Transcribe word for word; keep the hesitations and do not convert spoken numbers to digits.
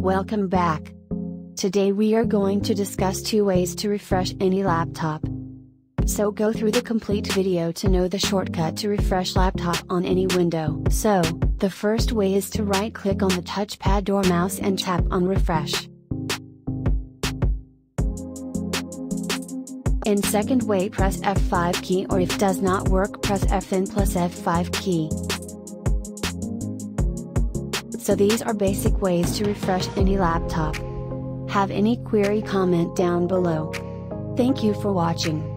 Welcome back. Today we are going to discuss two ways to refresh any laptop. So go through the complete video to know the shortcut to refresh laptop on any window. So, the first way is to right click on the touchpad or mouse and tap on refresh. In second way, press F five key, or if does not work, press F then plus F five key. So these are basic ways to refresh any laptop. Have any query, comment down below. Thank you for watching.